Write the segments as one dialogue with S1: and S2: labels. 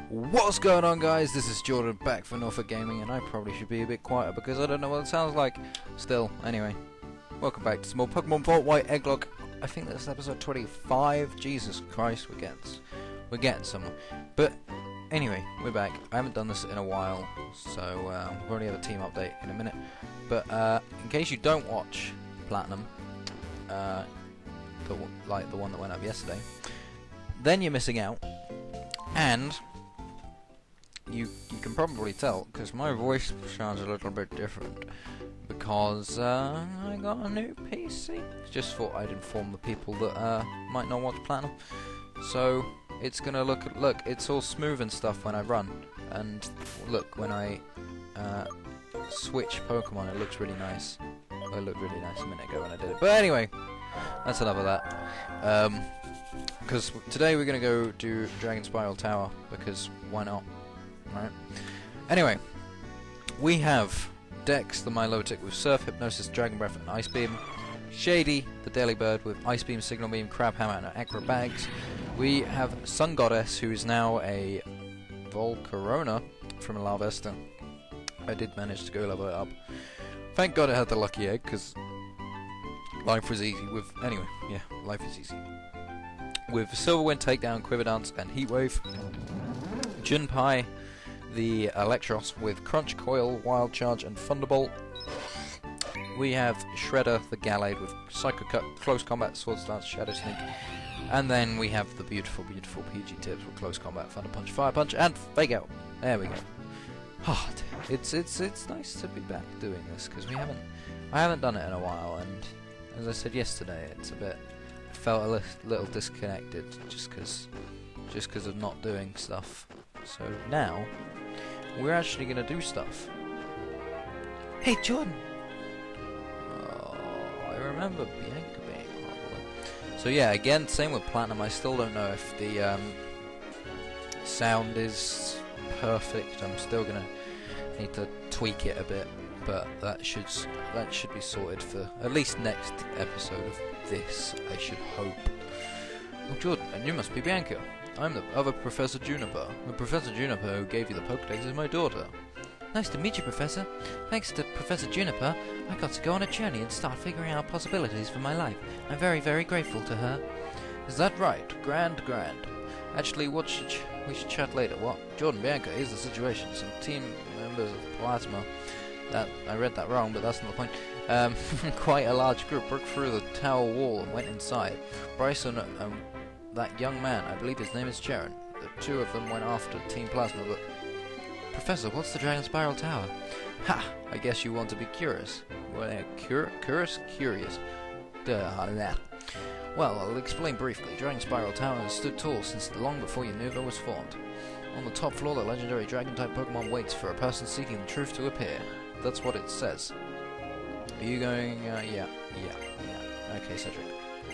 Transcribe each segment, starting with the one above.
S1: What's going on, guys? This is Jordan back for Norfolk Gaming, and I probably should be a bit quieter because I don't know what it sounds like. Still, anyway, welcome back to some more Pokemon Vault White Egglocke. I think that's episode 25. Jesus Christ, we're getting somewhere. But anyway, we're back. I haven't done this in a while, so we'll probably have a team update in a minute. But in case you don't watch Platinum, like the one that went up yesterday, then you're missing out. And you can probably tell because my voice sounds a little bit different because I got a new PC. Just thought I'd inform the people that might not watch Platinum. So it's gonna look, it's all smooth and stuff when I run, and look, when I switch Pokemon, it looks really nice. Well, it looked really nice a minute ago when I did it. But anyway, that's enough of that. Because today we're gonna go do Dragon Spiral Tower because why not? Right. Anyway, we have Dex, the Milotic, with Surf, Hypnosis, Dragon Breath, and Ice Beam. Shady, the Delibird, with Ice Beam, Signal Beam, Crab Hammer, and Acrobatics. We have Sun Goddess, who is now a Volcarona from Larvesta. I did manage to go level it up. Thank God it had the lucky egg, because life was easy with... Anyway, yeah, life is easy. With Silverwind, Takedown, Quiver Dance, and Heatwave. Junpei, the Electros, with Crunch, Coil, Wild Charge, and Thunderbolt. We have Shredder, the Gallade, with Psycho Cut, Close Combat, Sword Stance, Shadow Sneak. And then we have the beautiful, beautiful PG Tips with Close Combat, Thunder Punch, Fire Punch, and Fake Out. There we go. Oh, it's nice to be back doing this because I haven't done it in a while, and as I said yesterday, it's a bit. I felt a little disconnected just because of not doing stuff. So now we're actually going to do stuff. Hey, Jordan! Oh, I remember Bianca being horrible. So yeah, again, same with Platinum. I still don't know if the sound is perfect. I'm still going to need to tweak it a bit, but that should be sorted for at least next episode of this, I should hope. Oh, Jordan, and you must be Bianca. I'm the other Professor Juniper. The Professor Juniper who gave you the Pokédex is my daughter.
S2: Nice to meet you, Professor. Thanks to Professor Juniper, I got to go on a journey and start figuring out possibilities for my life. I'm very, very grateful to her.
S1: Is that right? Grand. Actually, we should chat later. What? Jordan, Bianca, here's the situation. Some team members of Plasma... I read that wrong, but that's not the point. Quite a large group broke through the tower wall and went inside. Bryson that young man, I believe his name is Charon. The two of them went after Team Plasma, but...
S2: Professor, what's the Dragon Spiral Tower?
S1: Ha! I guess you want to be curious. Well, curious. Well, I'll explain briefly. Dragon Spiral Tower has stood tall since long before Unova was formed. On the top floor, the legendary Dragon-type Pokemon waits for a person seeking the truth to appear. That's what it says. Are you going... yeah. Okay, Cedric.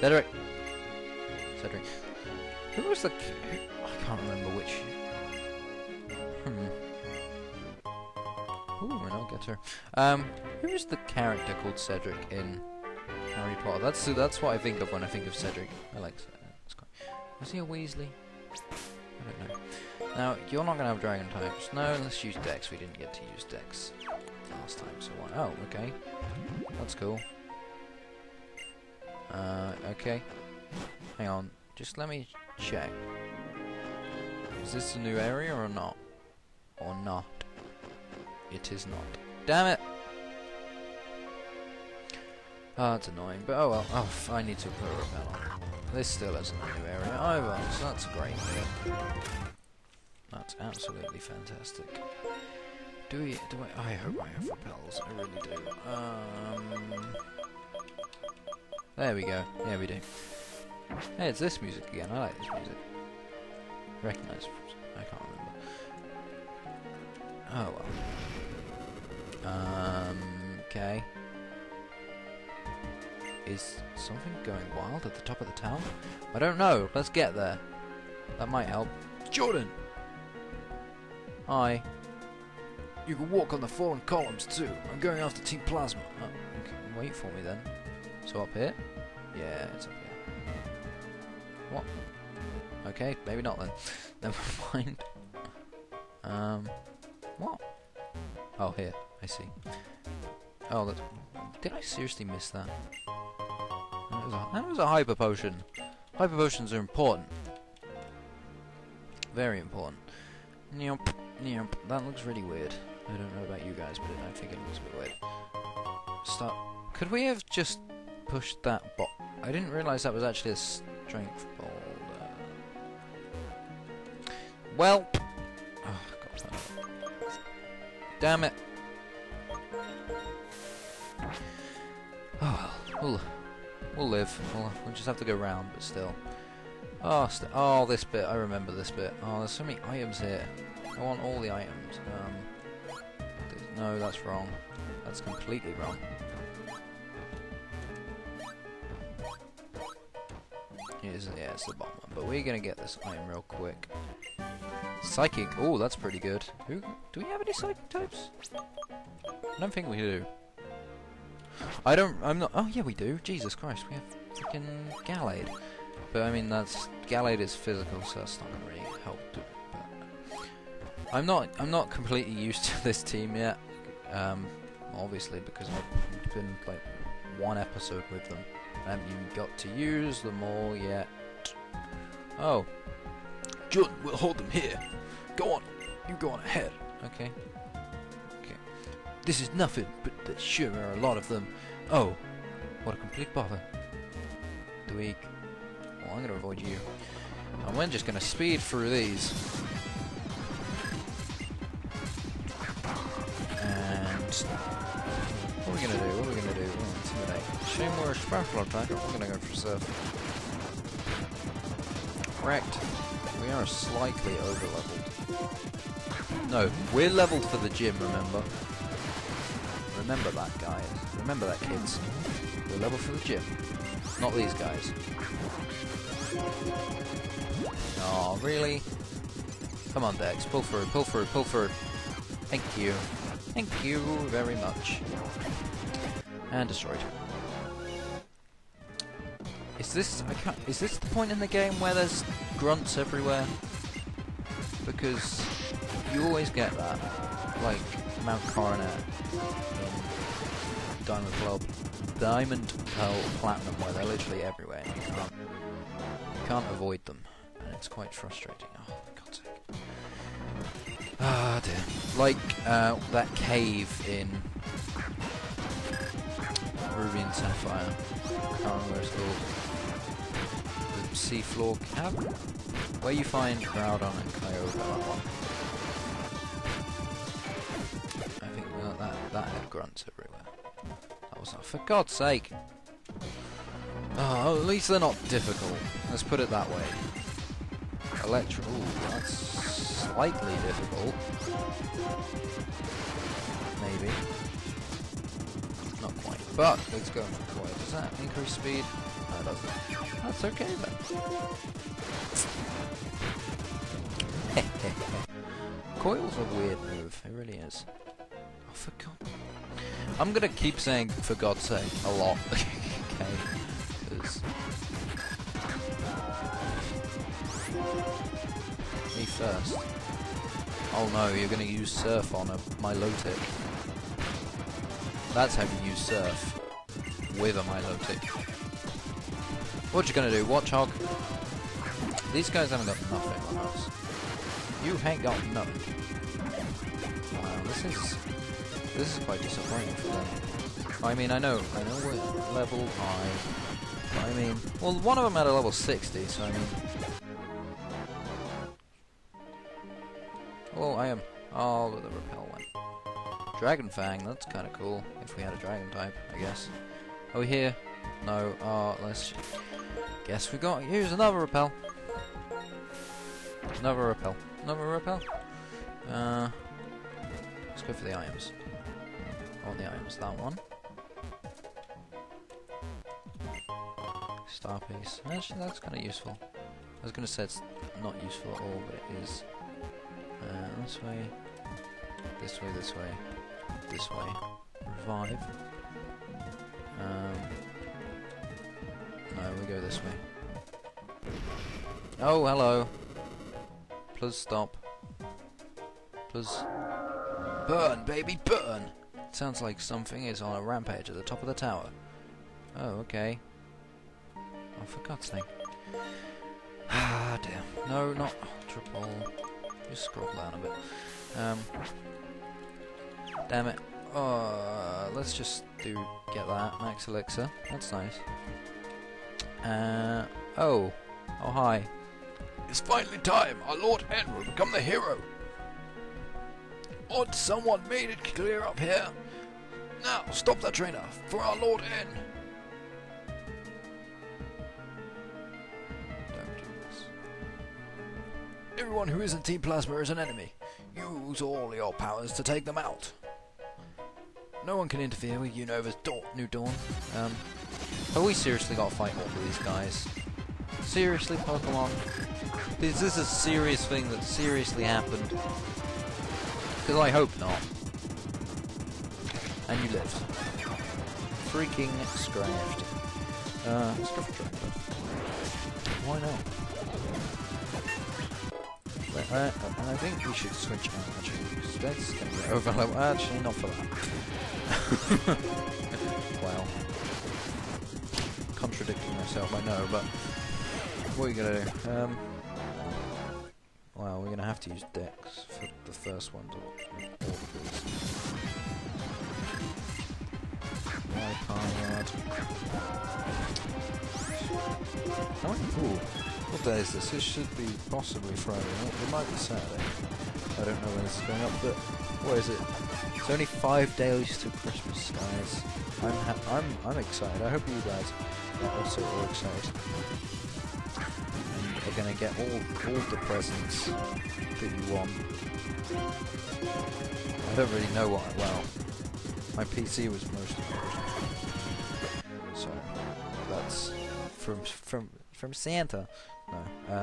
S1: Who was the... I can't remember which... Ooh, I'll get her. Who is the character called Cedric in Harry Potter? That's what I think of when I think of Cedric. I like Cedric. Was he a Weasley? I don't know. Now, you're not going to have Dragon types. No, let's use Dex. We didn't get to use Dex last time, so why? Oh, okay. That's cool. Okay. Hang on. Just let me check. Is this a new area or not? Or not? It is not. Damn it! Oh, it's annoying, but oh well. Oh, I need to put a repel on. This still isn't a new area either, so that's great. That's absolutely fantastic. I hope I have repels, I really do. There we go. Yeah, we do. Hey, it's this music again. I like this music. Recognise. I can't remember. Oh well. Okay. Is something going wild at the top of the tower? I don't know. Let's get there. That might help. Jordan! Hi. You can walk on the fallen columns too. I'm going after Team Plasma. Oh, okay. Wait for me then. So up here? Yeah, it's up here. What? Okay, maybe not then. Never mind. What? Oh, here. I see. Oh, that... Did I seriously miss that? That was a hyper potion. Hyper potions are important. Very important. Nope. Nope. That looks really weird. I don't know about you guys, but I think it looks a bit weird. Stop. Could we have just pushed that bot? I didn't realise that was actually a strength boulder. Well. Oh, God. Damn it. Oh well. We'll live. We'll just have to go round, but still. Oh, oh, this bit. I remember this bit. Oh, there's so many items here. I want all the items. No, that's wrong. That's completely wrong. Yeah, it's the bottom one. But we're gonna get this item real quick. Psychic. Oh, that's pretty good. Do we have any psychic types? I don't think we do. I'm not. Oh yeah, we do. Jesus Christ, we have freaking Gallade. But I mean, Gallade is physical, so that's not gonna really help. But I'm not completely used to this team yet. Obviously, because I've been like one episode with them. I haven't even got to use them all yet. Oh, Jun, we'll hold them here. Go on, you go on ahead. Okay. This is nothing, but there sure are a lot of them. Oh, what a complete bother. Dweek. Well, I'm gonna avoid you. And we're just gonna speed through these. And what are we gonna do? Oh, intimidate. Shame we're a special attacker. We're gonna go for surf. Correct. We are slightly over leveled. No, we're leveled for the gym, remember? Remember that, guys. Remember that, kids. We're level for the gym. Not these guys. Oh, really? Come on, Dex. Pull through, pull through, pull through. Thank you. Thank you very much. And destroyed. Is this... is this the point in the game where there's grunts everywhere? Because you always get that. Like Mount Coronet in Diamond Pearl Platinum, where they're literally everywhere and you can't avoid them, and it's quite frustrating. Oh, for God's sake. Ah, dear. Like that cave in Ruby and Sapphire. I can't remember what it's called. The seafloor cavern? Where you find Groudon and Kyogre, that one. I think that had grunts everywhere. That was not, for God's sake. Oh, at least they're not difficult. Let's put it that way. Ooh, that's slightly difficult. Maybe. Not quite. But let's go quite. Does that increase speed? No, it doesn't. That's okay then. Coil's a weird move. It really is. Oh, for God. I'm gonna keep saying "for God's sake" a lot. Okay. Because me first. Oh no, you're gonna use Surf on my Milotic. That's how you use Surf with a Milotic. What you gonna do? Watch Hog. These guys haven't got nothing on us. You ain't got nothing. Wow, this is quite disappointing for them. I mean, I know we're level high. But I mean, well, one of them had a level 60, so I mean. Oh, I am. Oh, the repel went. Dragon Fang, that's kind of cool. If we had a dragon type, I guess. Are we here? No. Oh, let's. Guess we got. Here's another repel. Another repel. Another repel. Let's go for the items. I want the items. That one. Star piece. Actually, that's kind of useful. I was going to say it's not useful at all, but it is. This way. This way. This way. This way. Revive. No, we go this way. Oh, hello. Please stop. Does... Burn, baby, burn! Sounds like something is on a rampage at the top of the tower. Oh, okay. Oh, for God's sake. Ah, dear. No, not triple. Just scroll down a bit. Damn it. Let's just get that. Max Elixir. That's nice. Oh, hi.
S3: It's finally time. Our Lord N will become the hero. Odd someone made it clear up here. Now, stop that trainer for our Lord N.
S1: Don't do this.
S3: Everyone who isn't Team Plasma is an enemy. Use all your powers to take them out.
S1: No one can interfere with Unova's New Dawn. Have we seriously got to fight all of these guys? Seriously, Pokemon? Is this a serious thing that seriously happened? Because I hope not. And you lived. Freaking scratched. Let's go for Dragon. Why not? I think we should switch out actually. That's gonna be overlap. Actually, not for that. Wow. Contradicting myself, I know, but what are you gonna do? Well, we're gonna have to use Dex for the first one to all of these. Ooh, what day is this? This should be possibly Friday. It might be Saturday. I don't know when this is going up, but what is it? It's only 5 days to Christmas, guys. I'm excited. I hope you guys are also all excited. And are gonna get all the presents that you want. I don't really know what. Well, my PC was mostly so that's from Santa. No.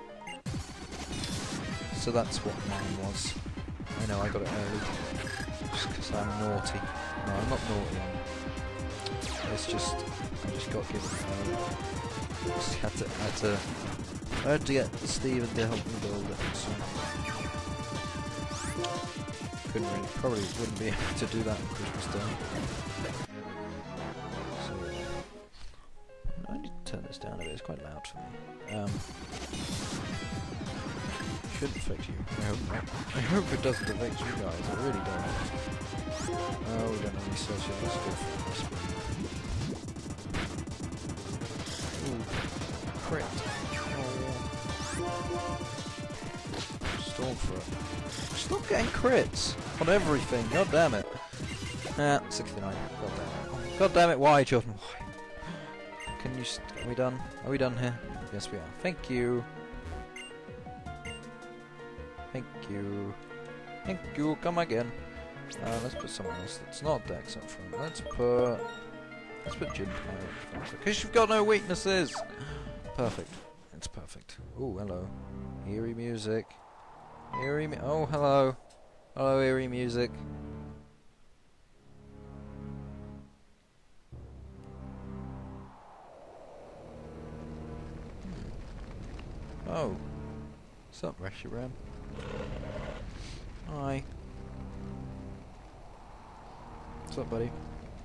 S1: So that's what mine was. I know I got it early just because I'm naughty. No, I'm not naughty. It's just I just got given it early. I had to get Steven to help me build it. So probably wouldn't be able to do that on Christmas Day. So I need to turn this down a bit. It's quite loud for me. Shouldn't affect you. I hope not. I hope it doesn't affect you guys. I really don't. Oh, we don't have any social skills for this. Ooh, crit. Stormfront. Stop getting crits on everything. God damn it. 69. God damn it. God damn it. Why, Jordan? Why? Can you? Are we done? Are we done here? Yes, we are. Thank you. Thank you. Thank you. Come again. Let's put someone else that's not Dex up front. Let's put Jim up front because you've got no weaknesses. Perfect. It's perfect. Oh, hello. Eerie music. Oh, hello. Hello, eerie music. Oh. What's up, Reshiram? Hi. What's up, buddy?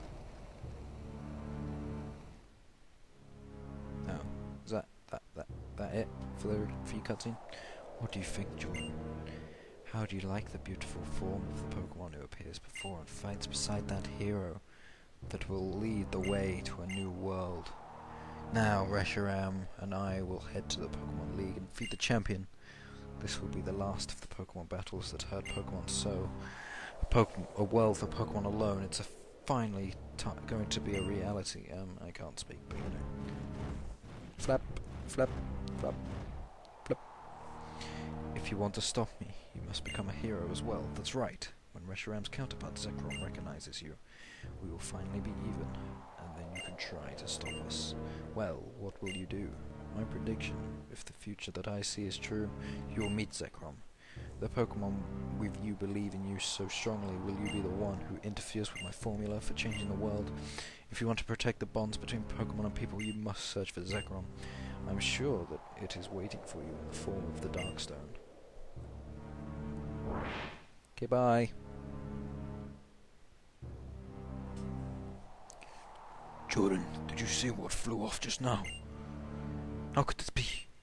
S1: Oh. Is that it for your cutscene? What do you think, Jordan? How do you like the beautiful form of the Pokemon who appears before and fights beside that hero that will lead the way to a new world? Now, Reshiram and I will head to the Pokemon League and defeat the champion. This will be the last of the Pokemon battles that hurt Pokemon so. A world for Pokemon alone. It's finally going to be a reality. I can't speak, but you know. Flap, flap, flap, flap. If you want to stop me, you must become a hero as well. That's right. When Reshiram's counterpart Zekrom recognizes you, we will finally be even, and then you can try to stop us. Well, what will you do? My prediction, if the future that I see is true, you will meet Zekrom. The Pokemon with you believe in you so strongly, will you be the one who interferes with my formula for changing the world? If you want to protect the bonds between Pokemon and people, you must search for Zekrom. I'm sure that it is waiting for you in the form of the Darkstone. Okay, bye.
S3: Jordan, did you see what flew off just now? How could this be?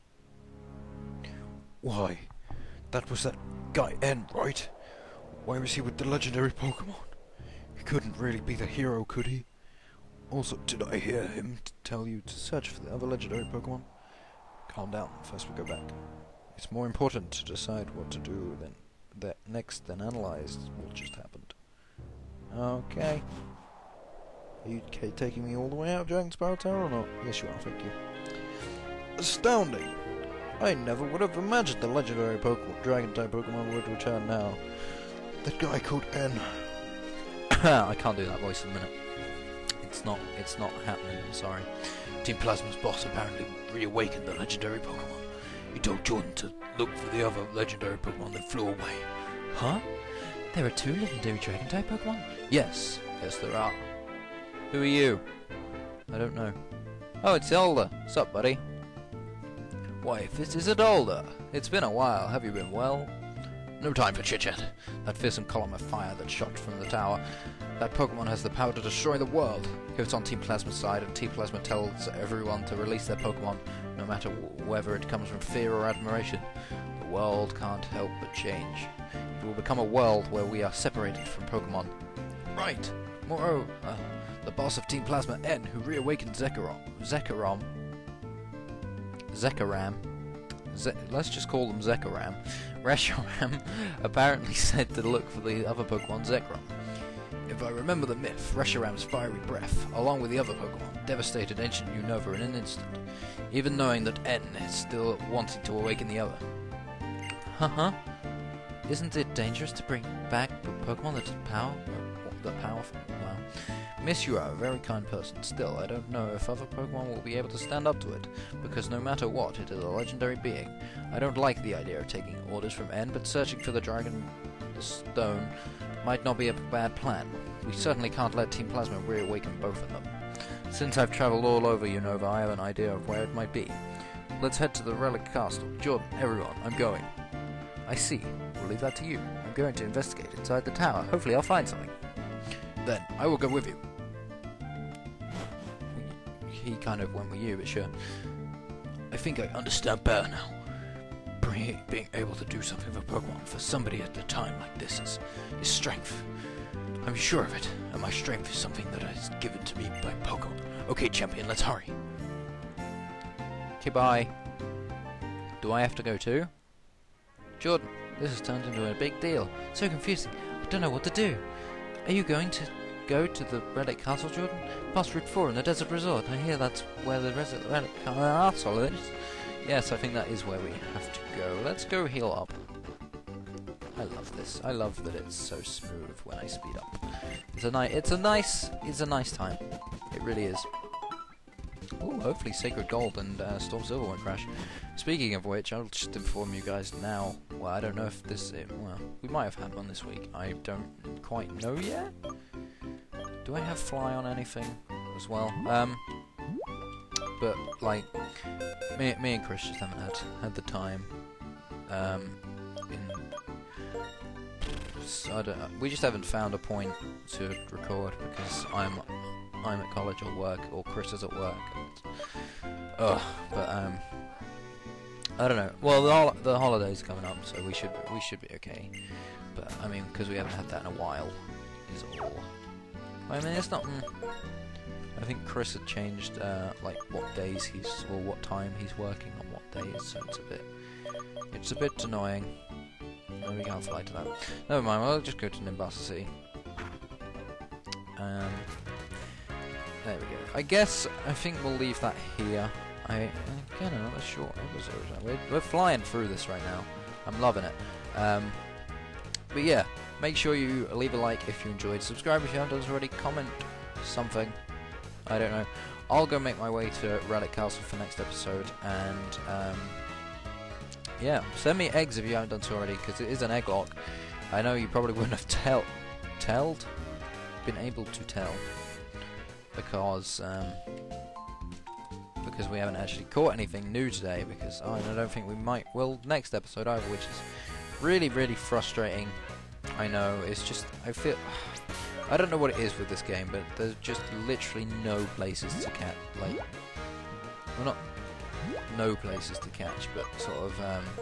S3: Why? That was that guy N, right? Why was he with the legendary Pokemon? He couldn't really be the hero, could he? Also, did I hear him tell you to search for the other legendary Pokemon? Calm down, first we go back.
S1: It's more important to decide what to do next than analyze what just happened. Okay. Are you taking me all the way out of Dragon Spiral Tower or not? Yes you are, thank you. Astounding! I never would have imagined the legendary Dragon-type Pokemon would return now.
S3: That guy called N.
S1: I can't do that voice in a minute. It's not happening, I'm sorry.
S3: Team Plasma's boss apparently reawakened the legendary Pokemon. He told Jordan to look for the other legendary Pokemon that flew away.
S2: Huh? There are 2 legendary Dragon-type Pokemon?
S1: Yes, there are. Who are you? I don't know. Oh, it's Alder. Sup, buddy? Why, if this is Alder. It's been a while. Have you been well? No time for chit-chat. That fearsome column of fire that shot from the tower. That Pokemon has the power to destroy the world. If it's on Team Plasma's side, and Team Plasma tells everyone to release their Pokemon, no matter whether it comes from fear or admiration, the world can't help but change. It will become a world where we are separated from Pokemon. Right. Moreover, the boss of Team Plasma, N, who reawakened Zekrom. Let's just call them Zekrom. Reshiram apparently said to look for the other Pokemon Zekrom. If I remember the myth, Reshiram's fiery breath, along with the other Pokemon, devastated ancient Unova in an instant, even knowing that N is still wanting to awaken the other.
S2: Isn't it dangerous to bring back Pokemon that
S1: powerful? Wow. Miss, you are a very kind person. Still, I don't know if other Pokemon will be able to stand up to it, because no matter what, it is a legendary being. I don't like the idea of taking orders from N, but searching for the Stone might not be a bad plan. We certainly can't let Team Plasma reawaken both of them. Since I've travelled all over Unova, I have an idea of where it might be. Let's head to the Relic Castle. Jordan, everyone, I'm going. I see. We'll leave that to you. I'm going to investigate inside the tower. Hopefully I'll find something. Then, I will go with you. He kind of went with you, but sure.
S3: I think I understand better now. Being able to do something for Pokemon for somebody at a time like this is strength. I'm sure of it, and my strength is something that is given to me by Pokemon. Okay, champion, let's hurry.
S1: Okay, bye. Do I have to go too? Jordan, this has turned into a big deal.
S2: So confusing. I don't know what to do. Are you going to go to the Relic Castle, Jordan? Past Route 4 in the Desert Resort. I hear that's where the Relic Castle is.
S1: Yes, I think that is where we have to go. Let's go heal up. I love this. I love that it's so smooth when I speed up. It's a nice time. It really is. Ooh, hopefully Sacred Gold and Storm Silver won't crash. Speaking of which, I'll just inform you guys now. Well, I don't know if this... well, we might have had one this week. I don't quite know yet. Do I have Fly on anything as well? But, like, me and Chris just haven't had the time. So we just haven't found a point to record because I'm at college or work, or Chris is at work. And, but I don't know. Well, the holiday's coming up, so we should be okay. But I mean, because we haven't had that in a while, is all. I mean, it's not. I think Chris had changed like what days or what time he's working on what days, so it's a bit annoying. No, we can't fly to that. Never mind. I'll just go to Nimbasa City. There we go. I think we'll leave that here. Again, another short episode. We're flying through this right now. I'm loving it. But yeah, make sure you leave a like if you enjoyed. Subscribe if you haven't done already. Comment something. I don't know. I'll go make my way to Relic Castle for next episode, and yeah, send me eggs if you haven't done so already, because it is an egg lock. I know you probably wouldn't have been able to tell, because we haven't actually caught anything new today, because I don't think we might, well, next episode either, which is really, really frustrating. I know, it's just, I feel, I don't know what it is with this game, but there's just literally no places to catch, like, well, not no places to catch, but sort of,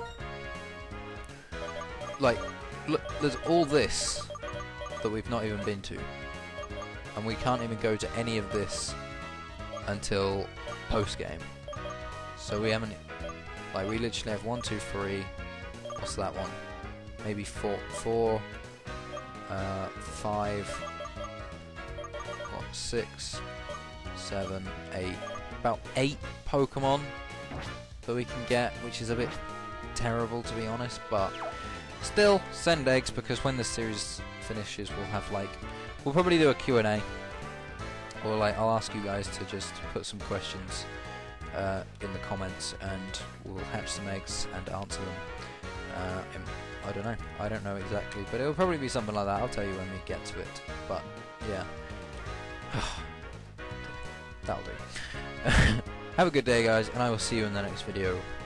S1: like, look, there's all this that we've not even been to, and we can't even go to any of this until post-game. So we haven't, like, we literally have 1, 2, 3, what's that one? Maybe 4, 5, what, 6, 7, 8, about 8 Pokemon that we can get, which is a bit terrible to be honest, but still, send eggs, because when the series finishes we'll have, like, we'll probably do a Q&A, or like, I'll ask you guys to just put some questions in the comments, and we'll hatch some eggs and answer them. I don't know exactly, but it'll probably be something like that. I'll tell you when we get to it, but yeah. That'll do. Have a good day, guys, and I will see you in the next video.